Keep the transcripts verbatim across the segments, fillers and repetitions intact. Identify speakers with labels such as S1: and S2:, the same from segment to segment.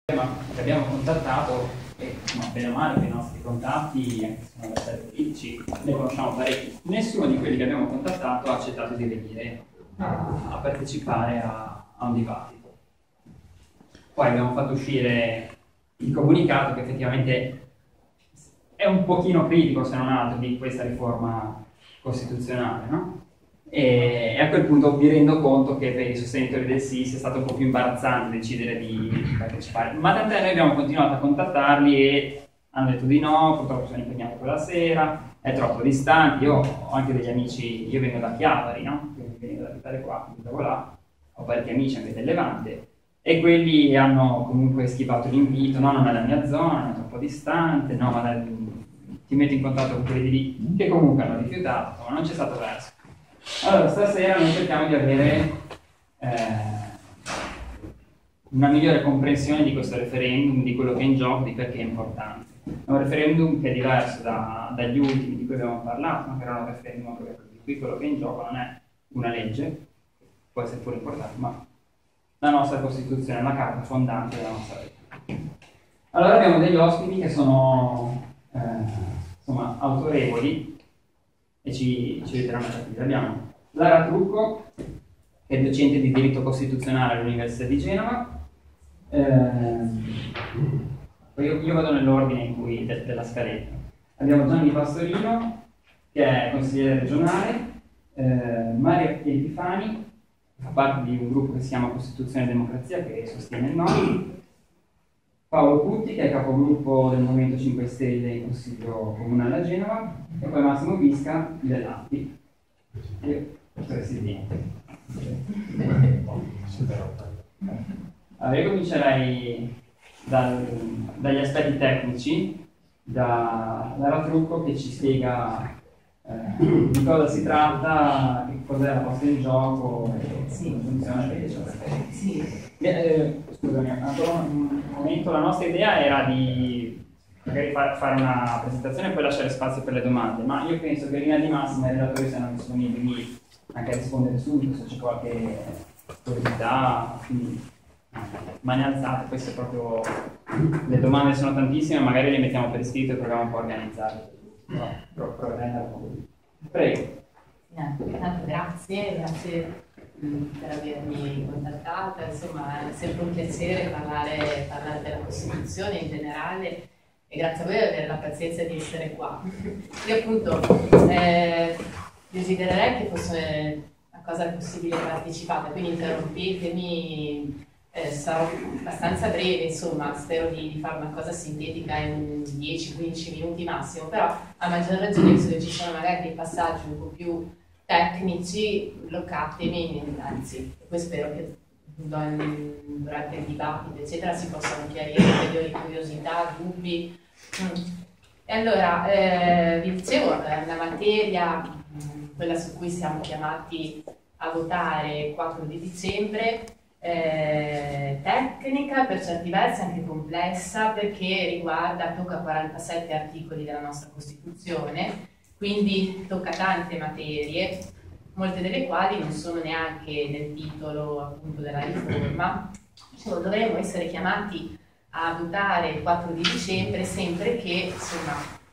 S1: che abbiamo contattato, e insomma, bene o male i nostri contatti, anche se sono avversari politici, ne conosciamo parecchi. Nessuno di quelli che abbiamo contattato ha accettato di venire a, a partecipare a, a un dibattito. Poi abbiamo fatto uscire il comunicato che effettivamente è un pochino critico, se non altro, di questa riforma costituzionale, no? E, e a quel punto mi rendo conto che per i sostenitori del sì sia stato un po' più imbarazzante decidere di, di partecipare. Ma tant'è, noi abbiamo continuato a contattarli e hanno detto di no, purtroppo sono impegnato quella sera, è troppo distante. Io ho anche degli amici, io vengo da Chiavari, no? Quindi vengo da abitare qua, abitavo là, ho parecchi amici anche del Levante, e quelli hanno comunque schivato l'invito: no, non è la mia zona, è troppo distante, no, ma dai, ti metti in contatto con quelli di lì, che comunque hanno rifiutato, ma non c'è stato verso. Allora, stasera noi cerchiamo di avere eh, una migliore comprensione di questo referendum, di quello che è in gioco, di perché è importante. È un referendum che è diverso da, dagli ultimi di cui abbiamo parlato, che era un referendum di cui quello che è in gioco non è una legge, può essere pure importante, ma la nostra Costituzione è la carta fondante della nostra legge. Allora abbiamo degli ospiti che sono eh, insomma, autorevoli e ci, ci aiuteranno a capire. Abbiamo Lara Trucco, che è docente di diritto costituzionale all'Università di Genova. Eh, io, io vado nell'ordine in cui de, della scaletta. Abbiamo Gianni Pastorino, che è consigliere regionale, eh, Maria Epifani, che fa parte di un gruppo che si chiama Costituzione e Democrazia, che sostiene il no. Paolo Putti, che è capogruppo del Movimento cinque Stelle in Consiglio Comunale a Genova, e poi Massimo Visca dell'A P I, presidente. Allora, io comincerei dal, dagli aspetti tecnici, da Lara Trucco che ci spiega eh, di cosa si tratta, che cos'è la posta in gioco e sì, come funziona la legge. Sì. Eh, scusami, ancora un momento. La nostra idea era di magari fare una presentazione e poi lasciare spazio per le domande, ma io penso che in linea di massima i relatori siano disponibili anche a rispondere subito se c'è qualche curiosità, quindi mani alzate. Queste proprio, le domande sono tantissime, magari le mettiamo per iscritto e proviamo un po' a organizzarle. Però, però, prego.
S2: Intanto grazie, grazie per avermi contattata, insomma è sempre un piacere parlare, parlare della Costituzione in generale, e grazie a voi per avere la pazienza di essere qua. Io appunto eh, desidererei che fosse una cosa possibile partecipata, quindi interrompetemi, eh, sarò abbastanza breve, insomma spero di, di fare una cosa sintetica in dieci quindici minuti massimo, però a maggior ragione se ci sono magari dei passaggi un po' più tecnici, bloccatemi, anzi, poi spero che durante il dibattito eccetera si possano chiarire ulteriori curiosità, dubbi. E allora, eh, vi dicevo, è una materia, quella su cui siamo chiamati a votare il quattro di dicembre, eh, tecnica, per certi versi anche complessa, perché riguarda, tocca quarantasette articoli della nostra Costituzione, quindi tocca tante materie, molte delle quali non sono neanche nel titolo appunto della riforma. Cioè, dovremmo essere chiamati a votare il quattro di dicembre sempre che insomma,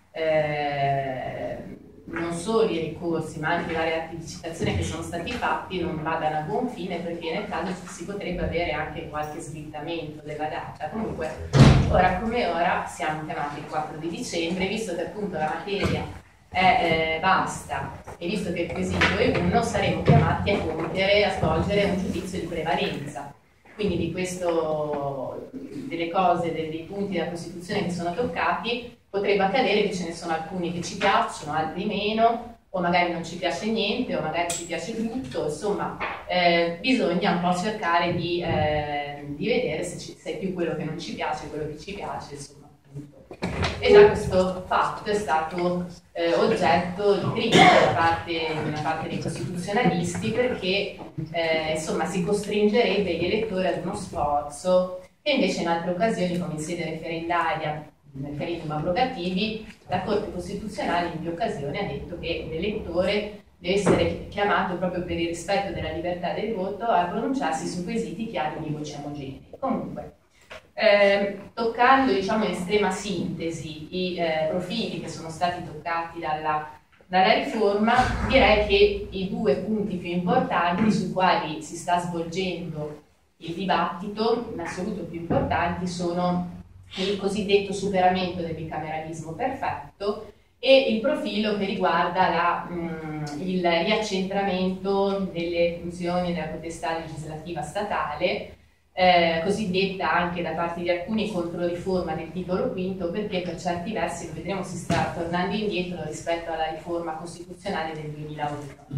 S2: eh, non solo i ricorsi ma anche i vari atti di citazione che sono stati fatti non vadano a buon fine, perché nel caso si potrebbe avere anche qualche slittamento della data. Comunque ora come ora siamo chiamati il quattro di dicembre, visto che appunto la materia è eh, vasta e visto che il quesito è uno, saremo chiamati a compiere, a svolgere un giudizio di prevalenza. Quindi di questo, delle cose, dei, dei punti della Costituzione che sono toccati, potrebbe accadere che ce ne sono alcuni che ci piacciono, altri meno, o magari non ci piace niente, o magari ci piace tutto, insomma eh, bisogna un po' cercare di, eh, di vedere se, ci, se è più quello che non ci piace, quello che ci piace, insomma. E già questo fatto è stato eh, oggetto di critica da parte di una parte dei costituzionalisti, perché eh, insomma si costringerebbe gli elettori ad uno sforzo che invece in altre occasioni, come in sede referendaria, referendum abrogativi, la Corte Costituzionale in più occasioni ha detto che l'elettore deve essere chiamato proprio per il rispetto della libertà del voto a pronunciarsi su quesiti che hanno di voce omogenei. Comunque, eh, toccando, diciamo, in estrema sintesi i eh, profili che sono stati toccati dalla, dalla riforma, direi che i due punti più importanti sui quali si sta svolgendo il dibattito, in assoluto più importanti, sono il cosiddetto superamento del bicameralismo perfetto e il profilo che riguarda la, mh, il riaccentramento delle funzioni della potestà legislativa statale, eh, cosiddetta anche da parte di alcuni controriforma del titolo quinto, perché per certi versi, lo vedremo, si sta tornando indietro rispetto alla riforma costituzionale del duemilauno.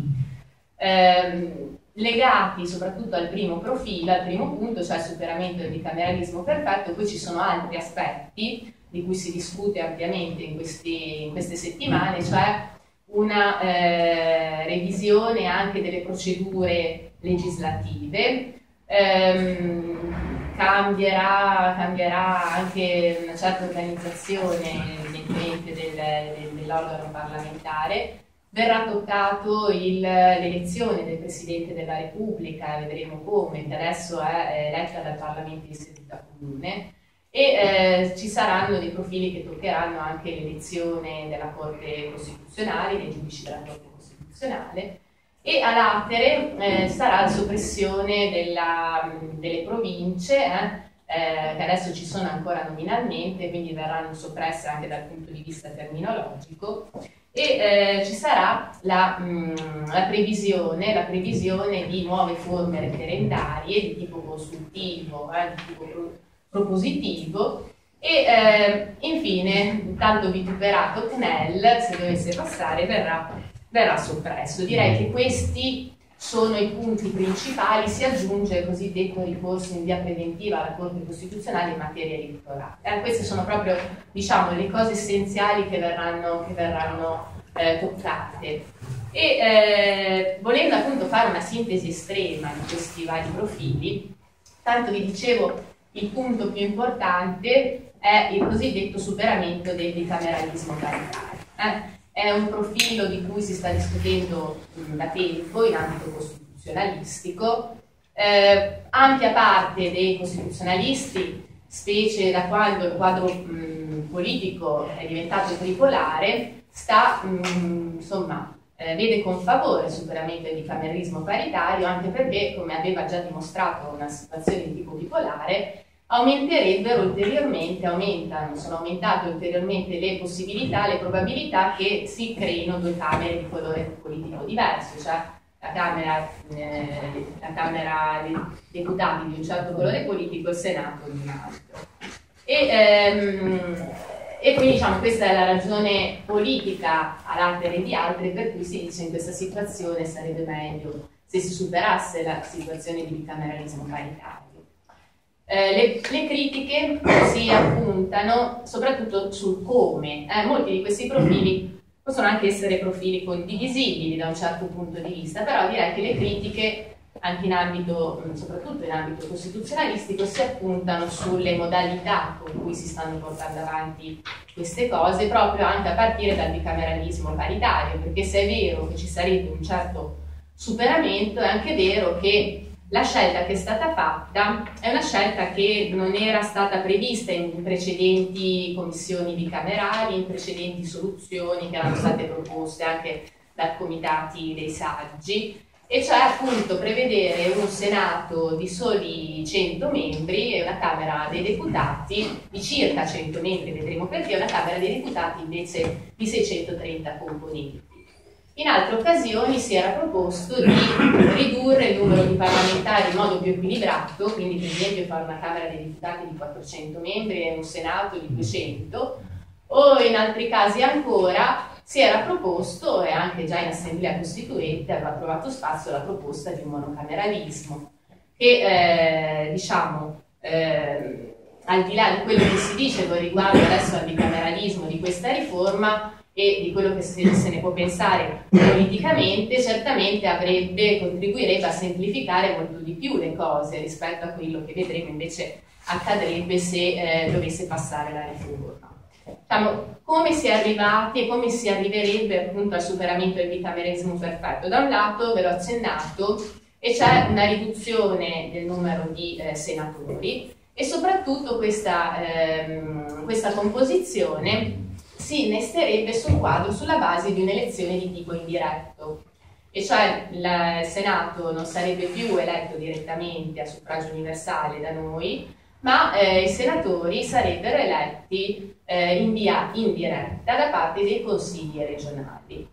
S2: Eh, legati soprattutto al primo profilo, al primo punto, cioè il superamento del bicameralismo perfetto. Poi ci sono altri aspetti di cui si discute ampiamente in, questi, in queste settimane, cioè una eh, revisione anche delle procedure legislative. Ehm, cambierà, cambierà anche una certa organizzazione evidentemente del, del, dell'organo parlamentare. Verrà toccato l'elezione del Presidente della Repubblica, vedremo come, che adesso è eletta dal Parlamento in seduta comune, e eh, ci saranno dei profili che toccheranno anche l'elezione della Corte Costituzionale, dei giudici della Corte Costituzionale, e a latere eh, sarà la soppressione della, delle province, eh, eh, che adesso ci sono ancora nominalmente, quindi verranno soppresse anche dal punto di vista terminologico. E eh, ci sarà la, mh, la, previsione, la previsione di nuove forme referendarie di tipo consultivo, eh, di tipo pro propositivo e eh, infine, tanto vituperato C N E L, se dovesse passare, verrà, verrà soppresso. Direi che questi sono i punti principali. Si aggiunge il cosiddetto ricorso in via preventiva alla Corte Costituzionale in materia elettorale. Eh, queste sono proprio, diciamo, le cose essenziali che verranno, che verranno eh, toccate. E eh, volendo appunto fare una sintesi estrema di questi vari profili, tanto vi dicevo, il punto più importante è il cosiddetto superamento del bicameralismo paritario. Eh? È un profilo di cui si sta discutendo mh, da tempo in ambito costituzionalistico. Eh, ampia parte dei costituzionalisti, specie da quando il quadro mh, politico è diventato tripolare, sta, mh, insomma, eh, vede con favore il superamento del bicameralismo paritario, anche perché, come aveva già dimostrato una situazione di tipo bipolare, aumenterebbero ulteriormente, aumentano, sono aumentate ulteriormente le possibilità, le probabilità che si creino due camere di colore politico diverso, cioè la Camera, eh, la Camera dei Deputati di un certo colore politico e il Senato di un altro. E, ehm, e quindi, diciamo, questa è la ragione politica a latere di altre per cui si dice in questa situazione sarebbe meglio se si superasse la situazione di bicameralismo paritario. Eh, le, le critiche si appuntano soprattutto sul come. Eh, molti di questi profili possono anche essere profili condivisibili da un certo punto di vista, però direi che le critiche, anche in ambito, soprattutto in ambito costituzionalistico, si appuntano sulle modalità con cui si stanno portando avanti queste cose, proprio anche a partire dal bicameralismo paritario, perché se è vero che ci sarebbe un certo superamento, è anche vero che la scelta che è stata fatta è una scelta che non era stata prevista in precedenti commissioni bicamerali, in precedenti soluzioni che erano state proposte anche dai comitati dei saggi, e cioè appunto prevedere un Senato di soli cento membri e una Camera dei Deputati di circa cento membri, vedremo perché, una Camera dei Deputati invece di seicentotrenta componenti. In altre occasioni si era proposto di ridurre il numero di parlamentari in modo più equilibrato, quindi per esempio fare una Camera dei Deputati di quattrocento membri e un Senato di duecento, o in altri casi ancora si era proposto, e anche già in Assemblea Costituente aveva trovato spazio, la proposta di un monocameralismo, che eh, diciamo, eh, al di là di quello che si dice con riguardo adesso al bicameralismo di questa riforma, e di quello che se, se ne può pensare politicamente, certamente avrebbe, contribuirebbe a semplificare molto di più le cose rispetto a quello che vedremo invece accadrebbe se eh, dovesse passare la riforma. Diciamo, come si è arrivati e come si arriverebbe appunto al superamento del bicameralismo perfetto? Da un lato, ve l'ho accennato, e c'è una riduzione del numero di eh, senatori, e soprattutto questa, ehm, questa composizione si innesterebbe sul quadro sulla base di un'elezione di tipo indiretto, e cioè il Senato non sarebbe più eletto direttamente a suffragio universale da noi, ma eh, i senatori sarebbero eletti eh, in via indiretta da parte dei consigli regionali.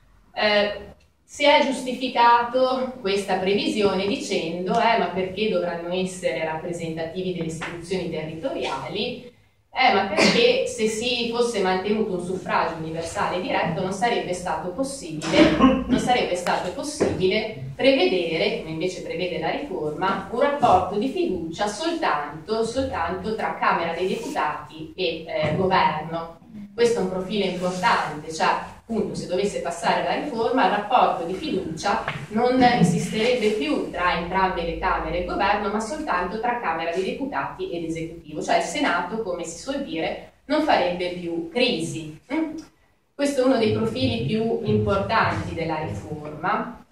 S2: Eh, si è giustificato questa previsione dicendo eh, ma perché dovranno essere rappresentativi delle istituzioni territoriali? Eh, ma perché se si fosse mantenuto un suffragio universale diretto non sarebbe stato possibile, non sarebbe stato possibile prevedere, come invece prevede la riforma, un rapporto di fiducia soltanto, soltanto tra Camera dei Deputati e eh, Governo. Questo è un profilo importante, cioè appunto se dovesse passare la riforma il rapporto di fiducia non esisterebbe più tra entrambe le Camere e il Governo, ma soltanto tra Camera dei Deputati ed Esecutivo, cioè il Senato, come si suol dire, non farebbe più crisi. Questo è uno dei profili più importanti della riforma.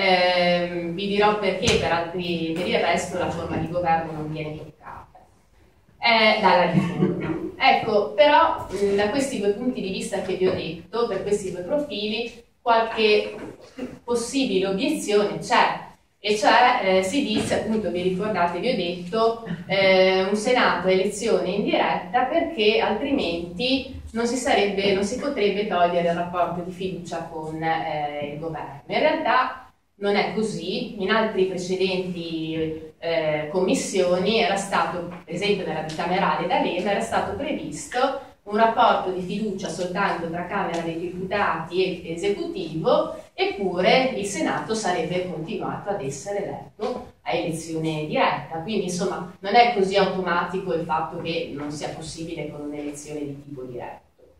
S2: Eh, vi dirò perché, per, altri, per il resto la forma di governo non viene toccata eh, dalla riforma. Ecco, però da questi due punti di vista che vi ho detto, per questi due profili, qualche possibile obiezione c'è, e cioè eh, si dice, appunto, vi ricordate, vi ho detto, eh, un Senato a elezione indiretta perché altrimenti non si, sarebbe, non si potrebbe togliere il rapporto di fiducia con eh, il governo. In realtà non è così. In altri precedenti eh, commissioni era stato, per esempio nella bicamerale D'Alema, era stato previsto un rapporto di fiducia soltanto tra Camera dei Deputati e Esecutivo, eppure il Senato sarebbe continuato ad essere eletto a elezione diretta. Quindi insomma non è così automatico il fatto che non sia possibile con un'elezione di tipo diretto.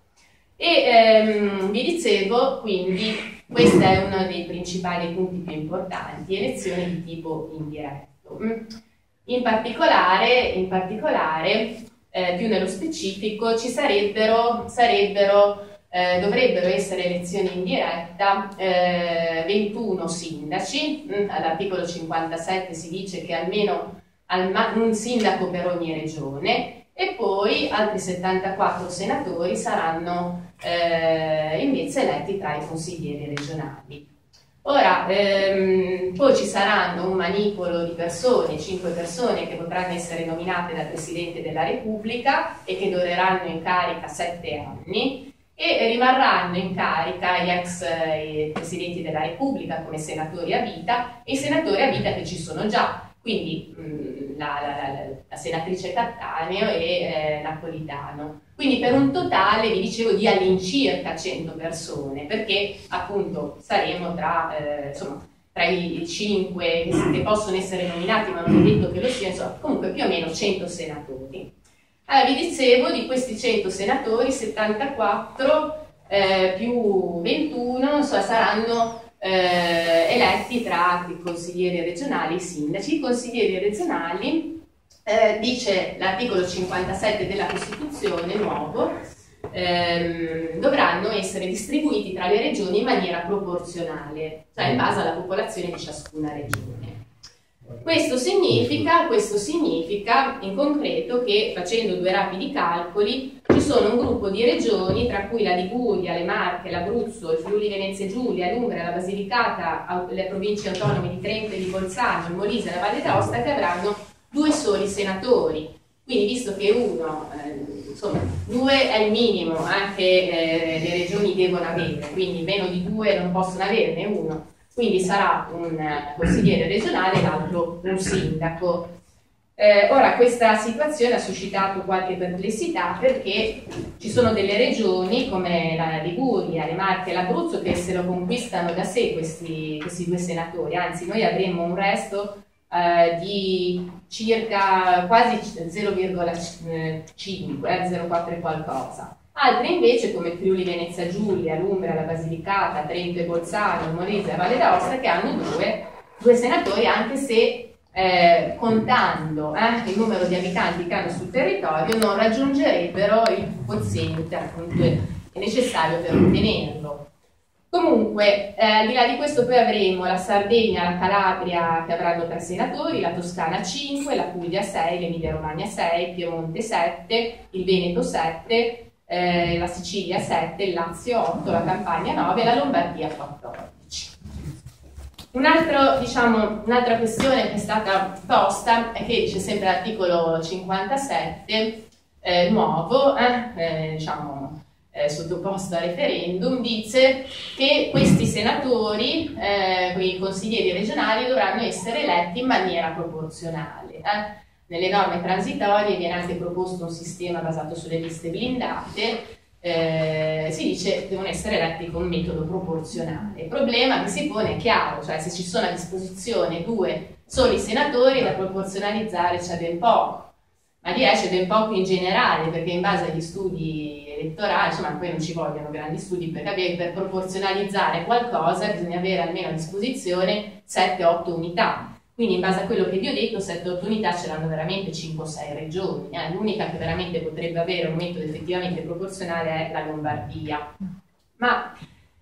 S2: E ehm, vi dicevo, quindi, questo è uno dei principali punti più importanti, elezioni di tipo indiretto. In particolare, in particolare eh, più nello specifico, ci sarebbero, sarebbero eh, dovrebbero essere elezioni in diretta eh, ventuno sindaci. All'articolo cinquantasette si dice che almeno un sindaco per ogni regione, e poi altri settantaquattro senatori saranno eh, invece eletti tra i consiglieri regionali. Ora, ehm, poi ci saranno un manipolo di persone, cinque persone che potranno essere nominate dal Presidente della Repubblica e che dureranno in carica sette anni, e rimarranno in carica gli ex eh, Presidenti della Repubblica come senatori a vita e i senatori a vita che ci sono già. Quindi mh, la, la, la, la senatrice Cattaneo e eh, Napolitano. Quindi per un totale, vi dicevo, di all'incirca cento persone, perché appunto saremo tra, eh, insomma, tra i cinque che, che possono essere nominati, ma non è detto che lo siano, insomma, comunque più o meno cento senatori. Allora, vi dicevo, di questi cento senatori, settantaquattro eh, più ventuno, insomma, saranno Eh, eletti tra i consiglieri regionali e i sindaci. I consiglieri regionali, eh, dice l'articolo cinquantasette della Costituzione nuovo, ehm, dovranno essere distribuiti tra le regioni in maniera proporzionale, cioè in base alla popolazione di ciascuna regione. Questo significa, questo significa in concreto che, facendo due rapidi calcoli, ci sono un gruppo di regioni, tra cui la Liguria, le Marche, l'Abruzzo, il Friuli Venezia Giulia, l'Umbria, la Basilicata, le province autonome di Trento e di Bolzano, il Molise e la Valle d'Aosta, che avranno due soli senatori. Quindi, visto che uno, eh, insomma, due è il minimo eh, che eh, le regioni devono avere, quindi meno di due non possono averne uno. Quindi sarà un consigliere regionale e l'altro un sindaco. Eh, ora, questa situazione ha suscitato qualche perplessità perché ci sono delle regioni come la Liguria, le Marche e l'Abruzzo che se lo conquistano da sé questi, questi due senatori, anzi noi avremo un resto eh, di circa quasi zero virgola cinque, eh, zero virgola quattro e qualcosa. Altri invece, come il Friuli Venezia Giulia, l'Umbria, la Basilicata, Trento e Bolzano, il Molise e la Valle d'Aosta, che hanno due, due senatori, anche se eh, contando eh, il numero di abitanti che hanno sul territorio non raggiungerebbero il quoziente appunto necessario per ottenerlo. Comunque, eh, al di là di questo poi avremo la Sardegna, la Calabria che avranno tre senatori, la Toscana cinque, la Puglia sei, l'Emilia Romagna sei, Piemonte sette, il Veneto sette, eh, la Sicilia sette, il Lazio otto, la Campania nove e la Lombardia quattordici. Un altro, diciamo, un'altra questione che è stata posta è che dice sempre l'articolo cinquantasette eh, nuovo, eh, eh, diciamo, eh, sottoposto a referendum, dice che questi senatori, eh, quei consiglieri regionali, dovranno essere eletti in maniera proporzionale. Eh. Nelle norme transitorie viene anche proposto un sistema basato sulle liste blindate. Eh, si dice che devono essere eletti con metodo proporzionale. Il problema che si pone è chiaro, cioè se ci sono a disposizione due soli senatori da proporzionalizzare c'è ben poco, ma direi c'è ben poco in generale, perché in base agli studi elettorali, insomma poi non ci vogliono grandi studi per capire, per proporzionalizzare qualcosa bisogna avere almeno a disposizione sette otto unità. Quindi in base a quello che vi ho detto, sette otto unità ce l'hanno veramente cinque sei regioni. Eh? L'unica che veramente potrebbe avere un metodo effettivamente proporzionale è la Lombardia. Ma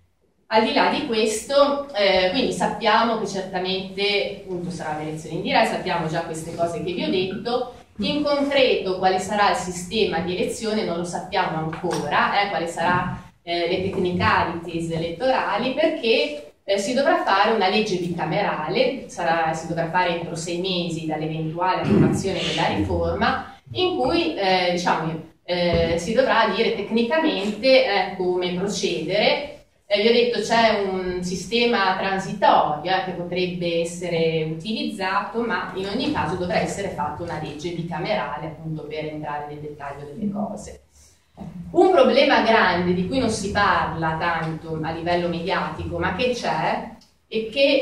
S2: al di là di questo, eh, quindi sappiamo che certamente appunto sarà un'elezione indiretta, sappiamo già queste cose che vi ho detto. In concreto quale sarà il sistema di elezione non lo sappiamo ancora, eh? Quale sarà eh, le technicalities elettorali, perché Eh, si dovrà fare una legge bicamerale, sarà, si dovrà fare entro sei mesi dall'eventuale approvazione della riforma, in cui eh, diciamo, eh, si dovrà dire tecnicamente eh, come procedere. Eh, vi ho detto c'è un sistema transitorio eh, che potrebbe essere utilizzato, ma in ogni caso dovrà essere fatta una legge bicamerale appunto per entrare nel dettaglio delle cose. Un problema grande di cui non si parla tanto a livello mediatico, ma che c'è, è che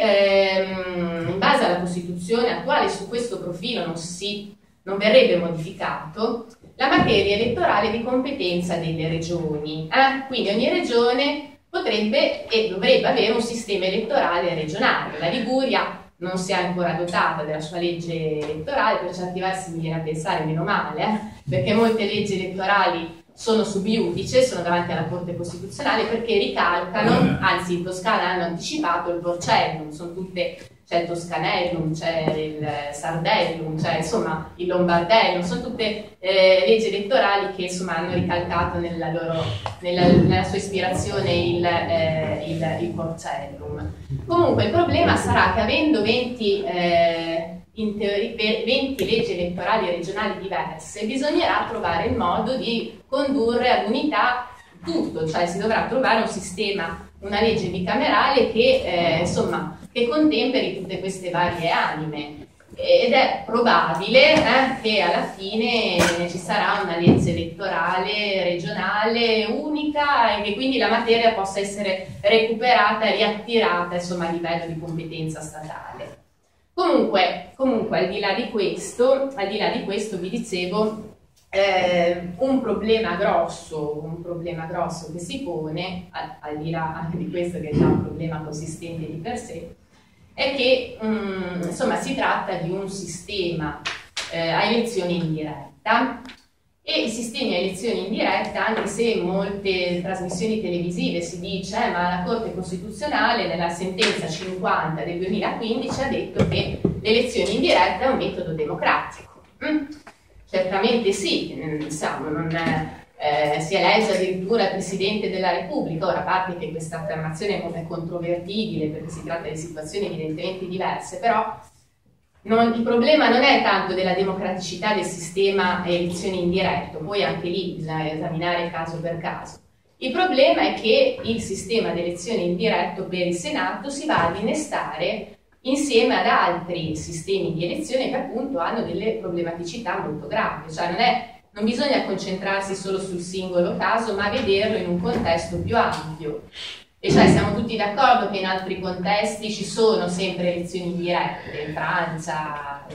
S2: ehm, in base alla Costituzione attuale su questo profilo non, si, non verrebbe modificato la materia elettorale di competenza delle regioni. Eh? Quindi ogni regione potrebbe e dovrebbe avere un sistema elettorale regionale. La Liguria non si è ancora dotata della sua legge elettorale, per certi versi mi viene a pensare meno male, eh? Perché molte leggi elettorali sono sub iudice, sono davanti alla Corte Costituzionale perché ricalcano, anzi in Toscana hanno anticipato il Porcellum, sono tutte, c'è il Toscanellum, c'è il Sardellum, c'è insomma il Lombardellum, sono tutte eh, leggi elettorali che insomma hanno ricalcato nella, loro, nella, nella sua ispirazione il, eh, il, il Porcellum. Comunque il problema sarà che avendo venti eh, in teoria, venti leggi elettorali regionali diverse, bisognerà trovare il modo di condurre ad unità tutto, cioè si dovrà trovare un sistema, una legge bicamerale che, eh, insomma, che contemperi tutte queste varie anime. Ed è probabile eh, che alla fine ci sarà una legge elettorale regionale unica e che quindi la materia possa essere recuperata e riattirata insomma, a livello di competenza statale. Comunque, comunque al di là di questo, al di là di questo vi dicevo, eh, un problema grosso, un problema grosso che si pone, al, al di là anche di questo che è già un problema consistente di per sé, è che um, insomma si tratta di un sistema eh, a elezioni in diretta. E i sistemi a elezioni in diretta, anche se in molte trasmissioni televisive si dice eh, ma la Corte Costituzionale nella sentenza cinquanta del duemilaquindici ha detto che l'elezione in diretta è un metodo democratico. Mm? Certamente sì, insomma, non è, eh, si elegge addirittura il Presidente della Repubblica. Ora, a parte che questa affermazione è controvertibile perché si tratta di situazioni evidentemente diverse, però Non, il problema non è tanto della democraticità del sistema a elezioni in diretto, poi anche lì bisogna esaminare caso per caso. Il problema è che il sistema di elezioni in diretto per il Senato si va ad innestare insieme ad altri sistemi di elezione che appunto hanno delle problematicità molto gravi, cioè non, è, non bisogna concentrarsi solo sul singolo caso, ma vederlo in un contesto più ampio. E cioè siamo tutti d'accordo che in altri contesti ci sono sempre elezioni dirette, in Francia,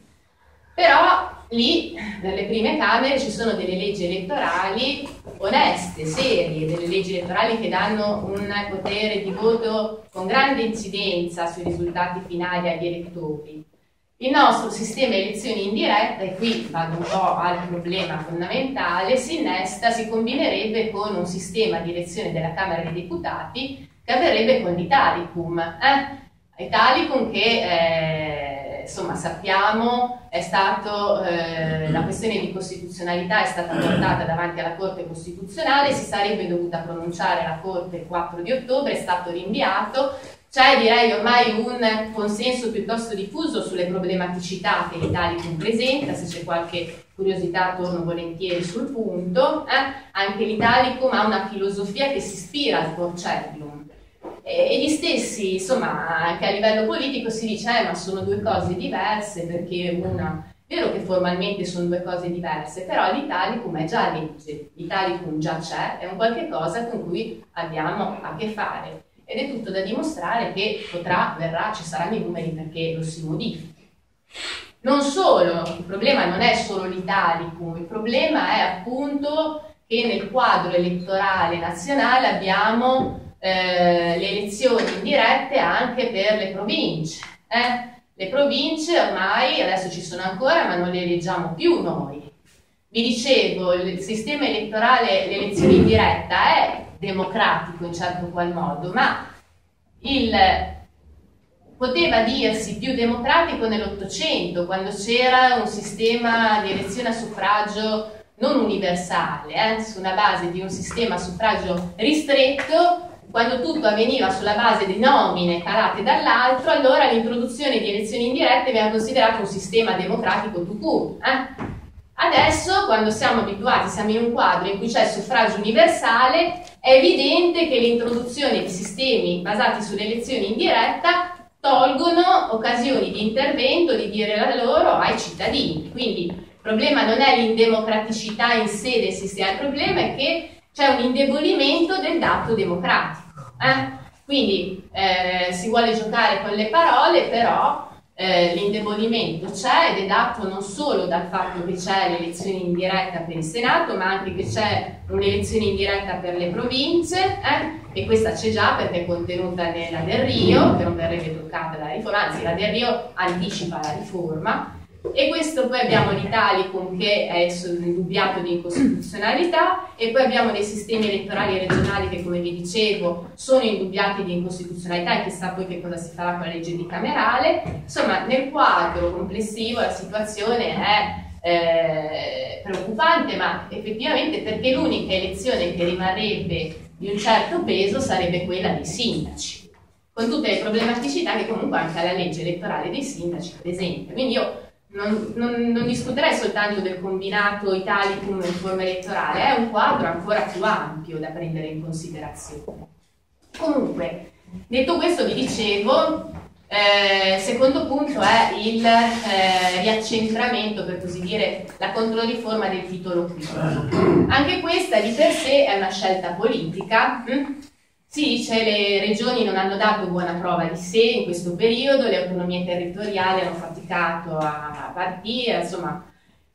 S2: però lì nelle prime camere ci sono delle leggi elettorali oneste, serie, delle leggi elettorali che danno un potere di voto con grande incidenza sui risultati finali agli elettori. Il nostro sistema di elezioni in diretta, e qui vado un po' al problema fondamentale, si innesta, si combinerebbe con un sistema di elezione della Camera dei Deputati che avverrebbe con l'Italicum. Eh? Italicum che eh, insomma sappiamo è stato, eh, la questione di costituzionalità è stata portata davanti alla Corte Costituzionale, si sarebbe dovuta pronunciare la Corte il quattro di ottobre, è stato rinviato. C'è direi ormai un consenso piuttosto diffuso sulle problematicità che l'Italicum presenta, se c'è qualche curiosità torno volentieri sul punto. Eh? Anche l'Italicum ha una filosofia che si ispira al Porcellum e, e gli stessi, insomma, anche a livello politico si dice eh, ma sono due cose diverse perché una... È vero che formalmente sono due cose diverse, però l'Italicum è già legge, l'Italicum già c'è, è un qualche cosa con cui abbiamo a che fare. Ed è tutto da dimostrare che potrà, verrà, ci saranno i numeri perché lo si modifichi. Non solo, il problema non è solo l'Italicum, il problema è appunto che nel quadro elettorale nazionale abbiamo eh, le elezioni indirette anche per le province. Eh? Le province ormai, adesso ci sono ancora, ma non le eleggiamo più noi. Vi dicevo, il sistema elettorale, l'elezione in diretta è democratico in certo qual modo, ma il, poteva dirsi più democratico nell'Ottocento, quando c'era un sistema di elezione a suffragio non universale, eh, su una base di un sistema a suffragio ristretto. Quando tutto avveniva sulla base di nomine calate dall'altro, allora l'introduzione di elezioni indirette veniva considerato un sistema democratico tout court. Eh? Adesso, quando siamo abituati, siamo in un quadro in cui c'è il suffragio universale, è evidente che l'introduzione di sistemi basati sull'elezione indiretta tolgono occasioni di intervento, di dire la loro ai cittadini. Quindi il problema non è l'indemocraticità in sé del sistema, il problema è che c'è un indebolimento del dato democratico. Eh? Quindi eh, si vuole giocare con le parole, però eh, l'indebolimento c'è ed è dato non solo dal fatto che c'è l'elezione indiretta per il Senato, ma anche che c'è un'elezione indiretta per le province, eh? E questa c'è già perché è contenuta nella Del Rio, che non verrebbe toccata dalla riforma, anzi la Del Rio anticipa la riforma. E questo poi abbiamo l'Italicum che è indubbiato di incostituzionalità e poi abbiamo dei sistemi elettorali regionali che, come vi dicevo, sono indubbiati di incostituzionalità e chissà poi che cosa si farà con la legge bicamerale. Insomma, nel quadro complessivo la situazione è eh, preoccupante, ma effettivamente perché l'unica elezione che rimarrebbe di un certo peso sarebbe quella dei sindaci, con tutte le problematicità che comunque anche la legge elettorale dei sindaci presenta. Quindi io Non, non, non discuterei soltanto del combinato Italicum in forma elettorale, è un quadro ancora più ampio da prendere in considerazione. Comunque, detto questo, vi dicevo, eh, il secondo punto è il eh, riaccentramento, per così dire, la controriforma del titolo quinto. Anche questa di per sé è una scelta politica. Hm? Si dice le regioni non hanno dato buona prova di sé in questo periodo, le autonomie territoriali hanno faticato a partire, insomma.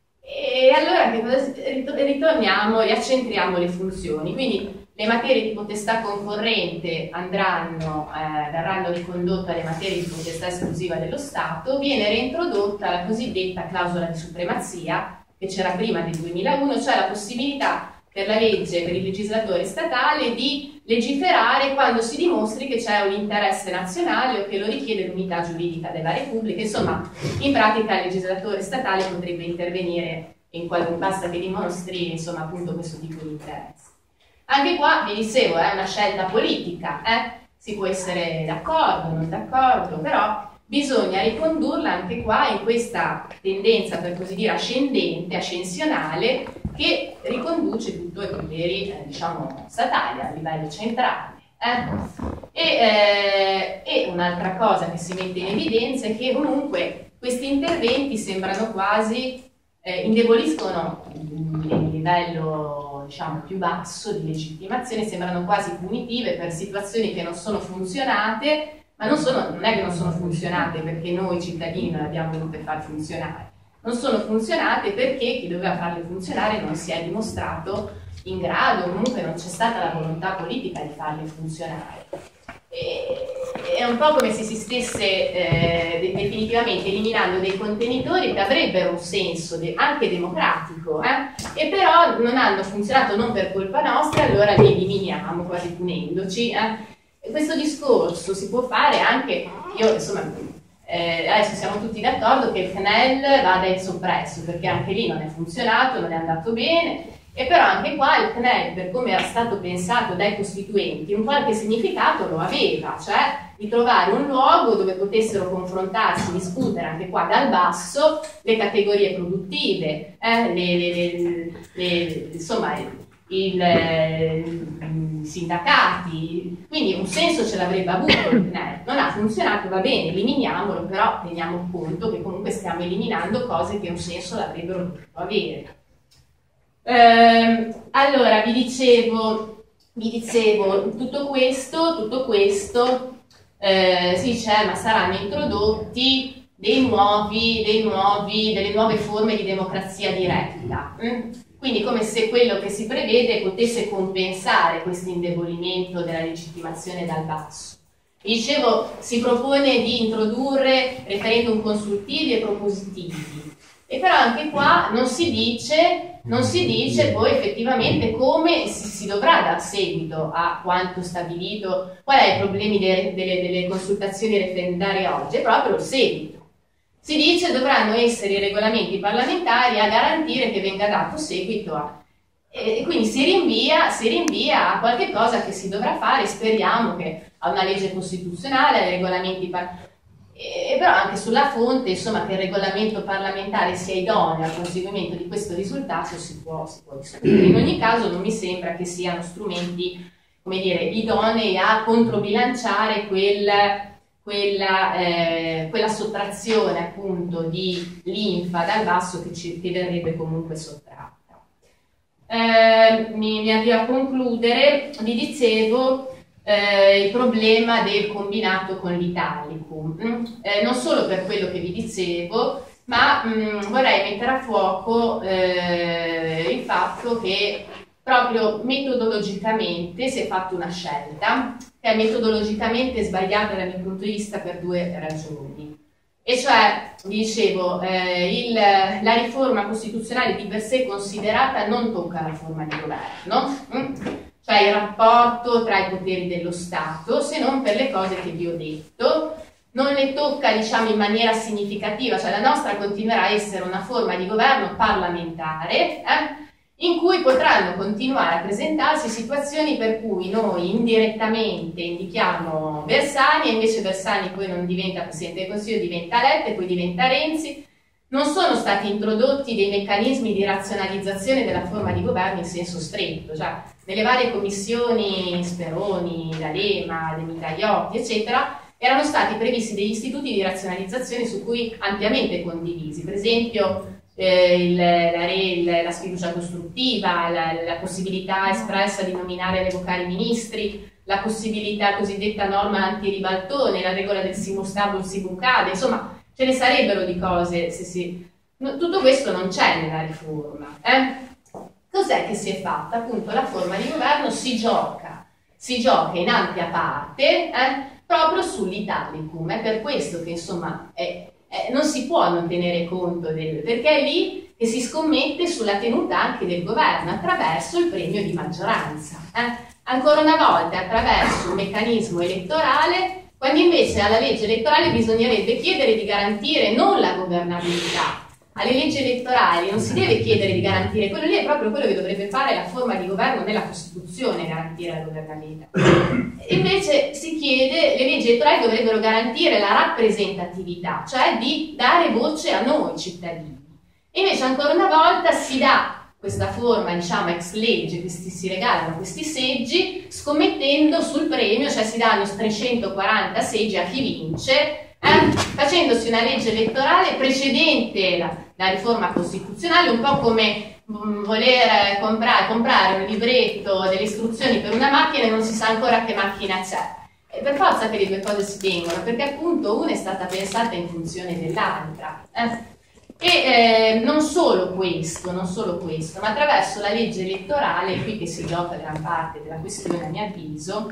S2: E allora che cosa, ritorniamo, riaccentriamo le funzioni. Quindi le materie di potestà concorrente andranno, eh, verranno ricondotte alle materie di potestà esclusiva dello Stato, viene reintrodotta la cosiddetta clausola di supremazia, che c'era prima del duemilauno, cioè la possibilità per la legge, per il legislatore statale, di legiferare quando si dimostri che c'è un interesse nazionale o che lo richiede l'unità giuridica della Repubblica. Insomma, in pratica il legislatore statale potrebbe intervenire in qualunque, basta che dimostri, insomma, appunto questo tipo di interesse. Anche qua, vi dicevo, è una scelta politica, eh? Si può essere d'accordo, non d'accordo, però bisogna ricondurla anche qua in questa tendenza, per così dire, ascendente, ascensionale, che riconduce tutto ai poteri, eh, diciamo, statali a livello centrale. Eh? E, eh, e un'altra cosa che si mette in evidenza è che comunque questi interventi sembrano quasi, eh, indeboliscono il livello, diciamo, più basso di legittimazione, sembrano quasi punitive per situazioni che non sono funzionate, ma non, sono, non è che non sono funzionate perché noi cittadini non le abbiamo volute far funzionare. Non sono funzionate perché chi doveva farle funzionare non si è dimostrato in grado, comunque non c'è stata la volontà politica di farle funzionare. E, è un po' come se si stesse eh, de definitivamente eliminando dei contenitori che avrebbero un senso de anche democratico, eh? E però non hanno funzionato non per colpa nostra, allora li eliminiamo quasi punendoci. Eh? questo discorso si può fare anche, io insomma, eh, adesso siamo tutti d'accordo che il C N E L vada in soppresso, perché anche lì non è funzionato, non è andato bene, e però anche qua il C N E L, per come era stato pensato dai costituenti, un qualche significato lo aveva, cioè di trovare un luogo dove potessero confrontarsi, discutere anche qua dal basso le categorie produttive, eh, le, le, le, le, insomma il, i sindacati, quindi un senso ce l'avrebbe avuto il C N E L. Non ha funzionato, va bene, eliminiamolo, però teniamo conto che comunque stiamo eliminando cose che un senso l'avrebbero dovuto avere. Eh, allora vi dicevo, vi dicevo tutto questo, tutto questo eh, si dice ma saranno introdotti dei nuovi, dei nuovi, delle nuove forme di democrazia diretta, mm? Quindi come se quello che si prevede potesse compensare questo indebolimento della legittimazione dal basso. Vi dicevo, si propone di introdurre referendum consultivi e propositivi, e però anche qua non si dice, non si dice poi effettivamente come si, si dovrà dar seguito a quanto stabilito, qual è i problemi de, delle, delle consultazioni referendarie oggi, è proprio il seguito. Si dice dovranno essere i regolamenti parlamentari a garantire che venga dato seguito a... E quindi si rinvia, si rinvia a qualche cosa che si dovrà fare, speriamo che a una legge costituzionale, ai regolamenti parlamentari, e però anche sulla fonte, insomma, che il regolamento parlamentare sia idoneo al conseguimento di questo risultato si può, si può discutere. In ogni caso non mi sembra che siano strumenti, come dire, idonei a controbilanciare quel... Quella, eh, quella sottrazione appunto di linfa dal basso che ci che verrebbe comunque sottratta. Eh, mi, mi avvio a concludere, vi dicevo eh, il problema del combinato con l'Italicum, eh, non solo per quello che vi dicevo, ma mh, vorrei mettere a fuoco eh, il fatto che proprio metodologicamente si è fatta una scelta che è metodologicamente sbagliata dal mio punto di vista per due ragioni. E cioè, vi dicevo, eh, il, la riforma costituzionale di per sé considerata non tocca la forma di governo, mm? Cioè il rapporto tra i poteri dello Stato, se non per le cose che vi ho detto, non le tocca, diciamo, in maniera significativa, cioè la nostra continuerà a essere una forma di governo parlamentare, eh? in cui potranno continuare a presentarsi situazioni per cui noi indirettamente indichiamo Bersani e invece Bersani poi non diventa Presidente del Consiglio, diventa Letta e poi diventa Renzi. Non sono stati introdotti dei meccanismi di razionalizzazione della forma di governo in senso stretto, cioè nelle varie commissioni Speroni, D'Alema, De Migliotti, eccetera, erano stati previsti degli istituti di razionalizzazione su cui ampiamente condivisi, per esempio Eh, il, la, il, la sfiducia costruttiva, la, la possibilità espressa di nominare e revocare i ministri, la possibilità cosiddetta norma anti-ribaltone, la regola del si mustabile si bucade, insomma ce ne sarebbero di cose, se si... no, tutto questo non c'è nella riforma. Eh? Cos'è che si è fatta? Appunto la forma di governo si gioca, si gioca in ampia parte eh, proprio sull'Italicum, è per questo che insomma è Eh, non si può non tenere conto del, perché è lì che si scommette sulla tenuta anche del governo attraverso il premio di maggioranza, eh? Ancora una volta attraverso un meccanismo elettorale, quando invece alla legge elettorale bisognerebbe chiedere di garantire non la governabilità. Alle leggi elettorali non si deve chiedere di garantire, quello lì è proprio quello che dovrebbe fare la forma di governo della Costituzione, garantire la governabilità. Invece si chiede, le leggi elettorali dovrebbero garantire la rappresentatività, cioè di dare voce a noi cittadini. E invece ancora una volta si dà questa forma, diciamo, ex legge, che si, si regalano questi seggi, scommettendo sul premio, cioè si danno trecentoquaranta seggi a chi vince, Eh, facendosi una legge elettorale precedente la, la riforma costituzionale, un po' come mh, voler comprare, comprare un libretto delle istruzioni per una macchina e non si sa ancora che macchina c'è. E per forza che le due cose si tengono, perché appunto una è stata pensata in funzione dell'altra. Eh? E eh, non solo questo, non solo questo, ma attraverso la legge elettorale, qui che si gioca gran parte della questione a mio avviso,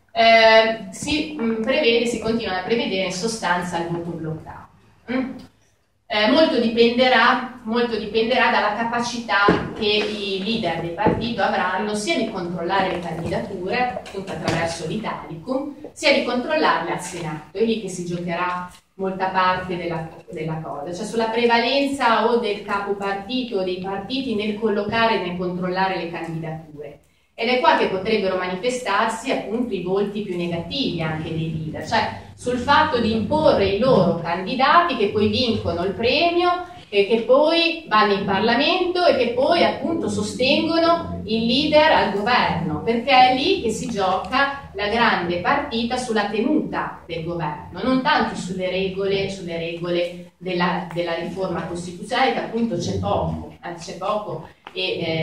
S2: Eh, si mh, prevede, si continua a prevedere in sostanza il voto bloccato. Mm? Eh, molto, dipenderà, molto dipenderà dalla capacità che i leader del partito avranno sia di controllare le candidature, appunto attraverso l'Italicum, sia di controllarle al Senato. È lì che si giocherà molta parte della, della cosa, cioè sulla prevalenza o del capo partito o dei partiti nel collocare e nel controllare le candidature. Ed è qua che potrebbero manifestarsi appunto i volti più negativi anche dei leader, cioè sul fatto di imporre i loro candidati che poi vincono il premio e che poi vanno in Parlamento e che poi appunto sostengono il leader al governo, perché è lì che si gioca la grande partita sulla tenuta del governo, non tanto sulle regole, sulle regole della, della riforma costituzionale, che appunto c'è poco, eh, c'è poco e,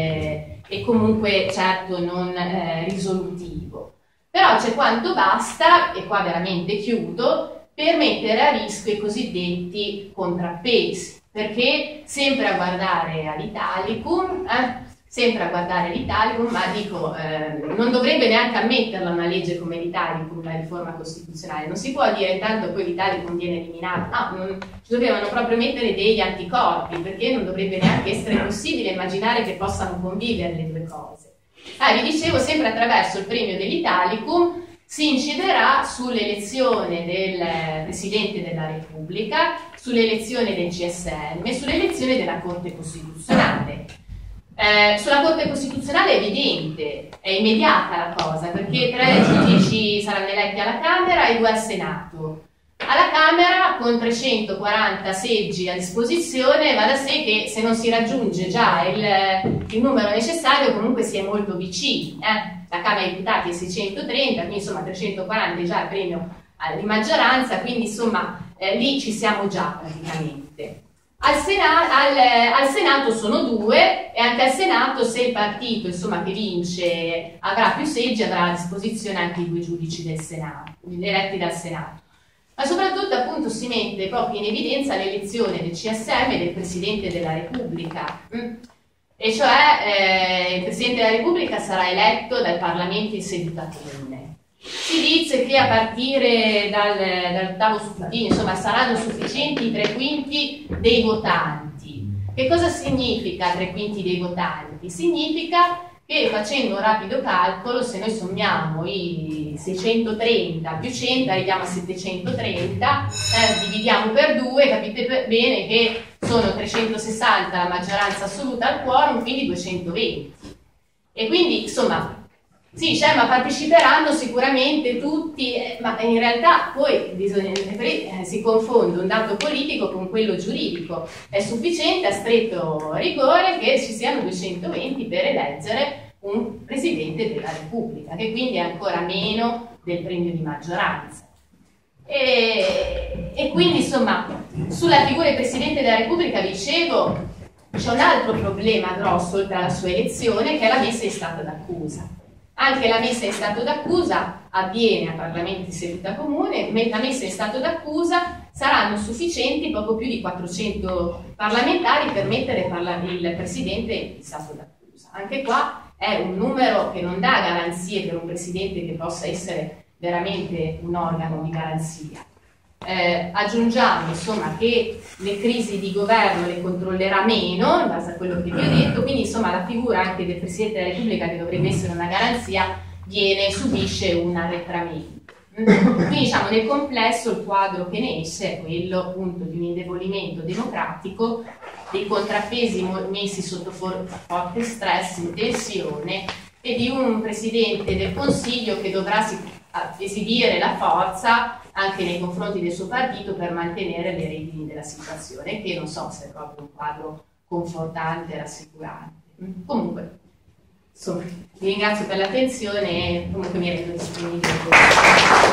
S2: eh, e comunque certo non eh, risolutivo. Però c'è quanto basta, e qua veramente chiudo, per mettere a rischio i cosiddetti contrappesi, perché sempre a guardare all'Italicum, eh, sempre a guardare l'Italicum, ma dico, eh, non dovrebbe neanche ammetterla una legge come l'Italicum, la riforma costituzionale, non si può dire intanto poi l'Italicum viene eliminato, no, non, ci dovevano proprio mettere degli anticorpi, perché non dovrebbe neanche essere possibile immaginare che possano convivere le due cose. Ah, vi dicevo, sempre attraverso il premio dell'Italicum si inciderà sull'elezione del Presidente della Repubblica, sull'elezione del C S M e sull'elezione della Corte Costituzionale. Eh, sulla Corte Costituzionale è evidente, è immediata la cosa, perché tre giudici saranno eletti alla Camera e due al Senato. Alla Camera, con trecentoquaranta seggi a disposizione, va da sé che se non si raggiunge già il, il numero necessario, comunque si è molto vicini. Eh? La Camera dei Deputati è seicentotrenta, quindi insomma trecentoquaranta è già il premio di maggioranza, quindi insomma eh, lì ci siamo già praticamente. Al, Sena- al, al Senato sono due, e anche al Senato, se il partito insomma, che vince avrà più seggi, avrà a disposizione anche i due giudici del Senato, eletti dal Senato. Ma soprattutto appunto si mette proprio in evidenza l'elezione del C S M e del Presidente della Repubblica. Mm. E cioè eh, il Presidente della Repubblica sarà eletto dal Parlamento in seduta comune. Si dice che a partire dal, dall'ottavo scrutinio, insomma, saranno sufficienti i tre quinti dei votanti. Che cosa significa tre quinti dei votanti? Significa che facendo un rapido calcolo, se noi sommiamo i seicentotrenta più cento, arriviamo a settecentotrenta, eh, dividiamo per due, capite bene che sono trecentosessanta la maggioranza assoluta al quorum, quindi duecentoventi. E quindi, insomma, sì, cioè, ma parteciperanno sicuramente tutti, eh, ma in realtà poi bisogna, eh, si confonde un dato politico con quello giuridico. È sufficiente a stretto rigore che ci siano duecentoventi per eleggere un Presidente della Repubblica, che quindi è ancora meno del premio di maggioranza. E, e quindi, insomma, sulla figura del Presidente della Repubblica, dicevo, c'è un altro problema grosso oltre alla sua elezione, che è la messa in stato d'accusa. Anche la messa in stato d'accusa avviene a Parlamento in seduta comune, la messa in stato d'accusa saranno sufficienti poco più di quattrocento parlamentari per mettere il Presidente in stato d'accusa. Anche qua è un numero che non dà garanzie per un Presidente che possa essere veramente un organo di garanzia. Eh, aggiungiamo insomma che le crisi di governo le controllerà meno in base a quello che vi ho detto, quindi insomma la figura anche del Presidente della Repubblica, che dovrebbe essere una garanzia, viene, subisce un arretramento. Quindi diciamo nel complesso il quadro che ne esce è quello appunto di un indebolimento democratico, dei contrappesi messi sotto for- forte stress, in tensione, e di un Presidente del Consiglio che dovrà esibire la forza anche nei confronti del suo partito per mantenere le redini della situazione, che non so se è proprio un quadro confortante e rassicurante. Comunque, insomma, vi ringrazio per l'attenzione e comunque mi rendo disponibile.